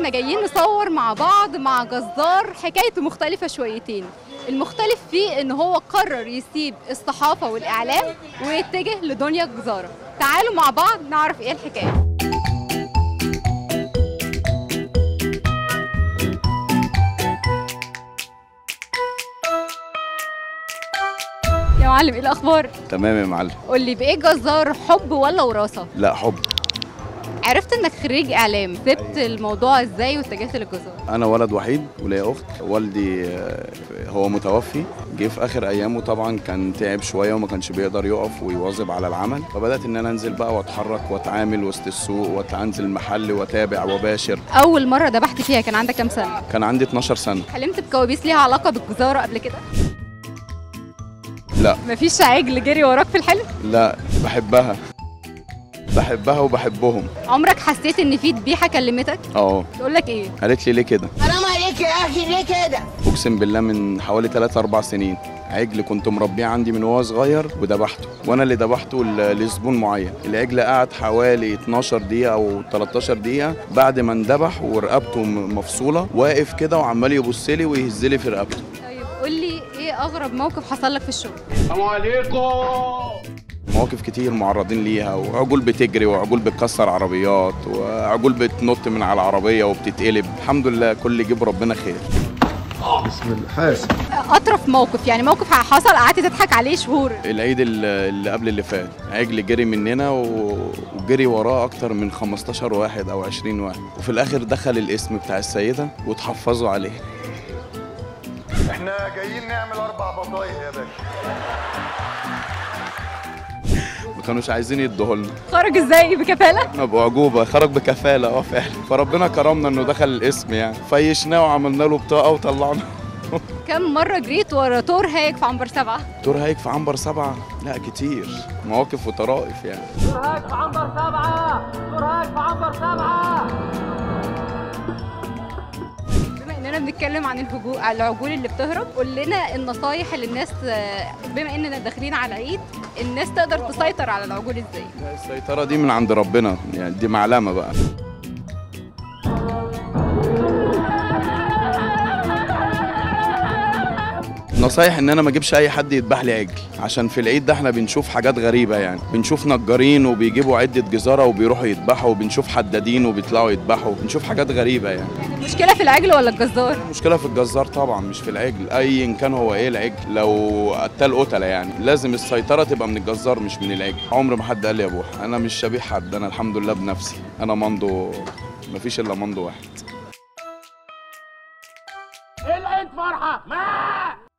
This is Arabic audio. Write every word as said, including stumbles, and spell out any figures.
احنا جايين نصور مع بعض مع جزار حكايته مختلفة شويتين. المختلف فيه ان هو قرر يسيب الصحافة والاعلام ويتجه لدنيا الجزارة. تعالوا مع بعض نعرف ايه الحكاية. يا معلم ايه الاخبار؟ تمام يا معلم. قول لي بايه جزار، حب ولا وراثة؟ لا حب. عرفت انك خريج اعلام، سبت الموضوع ازاي واتجهت للجزارة؟ انا ولد وحيد وليا اخت. والدي هو متوفي، جه في اخر ايامه طبعا كان تعب شويه وما كانش بيقدر يقف ويواظب على العمل، فبدات ان انا انزل بقى واتحرك واتعامل وسط السوق وانزل المحل واتابع وباشر. اول مره ذبحت فيها كان عندك كام سنه؟ كان عندي اتناشر سنه. حلمت بكوابيس ليها علاقه بالجزاره قبل كده؟ لا. مفيش عجل جري وراك في الحلم؟ لا بحبها بحبها وبحبهم. عمرك حسيت ان في ذبيحه كلمتك؟ اه. تقول لك ايه؟ قالت لي ليه كده؟ حرام عليك يا اخي ليه كده؟ اقسم بالله من حوالي ثلاثة أربعة سنين عجل كنت مربيه عندي من وهو صغير وذبحته، وانا اللي ذبحته لزبون معين. العجل قعد حوالي اتناشر دقيقه او تلتاشر دقيقه بعد ما انذبح ورقبته مفصوله، واقف كده وعمال يبص لي ويهز لي في رقبته. طيب قول لي ايه اغرب موقف حصل لك في الشغل؟ السلام عليكم. مواقف كتير معرضين ليها، وعجول بتجري وعجول بتكسر عربيات وعجول بتنط من على العربيه وبتتقلب. الحمد لله كل جيب ربنا خير. بسم الله. حاسب. اطرف موقف، يعني موقف حصل قعدت تضحك عليه شهور. العيد اللي قبل اللي فات عجل جري مننا وجري وراه اكتر من خمستاشر واحد او عشرين واحد، وفي الاخر دخل الاسم بتاع السيده وتحفظوا عليه. احنا جايين نعمل اربع بطايق يا باشا. ما كانوش عايزين يدوه لنا. خرج ازاي؟ بكفاله؟ بأعجوبة خرج بكفالة اه فعلا، فربنا كرمنا انه دخل الاسم يعني، فيشناه وعملنا له بطاقة وطلعنا. كم مرة جريت ورا تور هايك في عنبر سبعة؟ تور هايك في عنبر سبعة؟ لا كتير، مواقف وطرائف يعني. تور هايك في عنبر سبعة، تور هايك في عنبر سبعة. بما اننا بنتكلم عن الهجوم على العجول اللي بتهرب، قول لنا النصايح اللي الناس، بما اننا داخلين على العيد، الناس تقدر تسيطر على العجول ازاي؟ السيطرة دي من عند ربنا يعني، دي معلمة بقى. نصايح ان انا ما اجيبش اي حد يذبح لي عجل، عشان في العيد ده احنا بنشوف حاجات غريبه يعني، بنشوف نجارين وبيجيبوا عده جزاره وبيروحوا يذبحوا، وبنشوف حدادين وبيطلعوا يذبحوا، بنشوف حاجات غريبه يعني. يعني المشكله في العجل ولا الجزار؟ المشكله في الجزار طبعا مش في العجل، ايا كان هو ايه العجل، لو قتال قتله يعني لازم السيطره تبقى من الجزار مش من العجل. عمر ما حد قال لي يا ابوح، انا مش شبيه حد، انا الحمد لله بنفسي، انا مندو، مفيش الا مندو واحد. العيد فرحه ما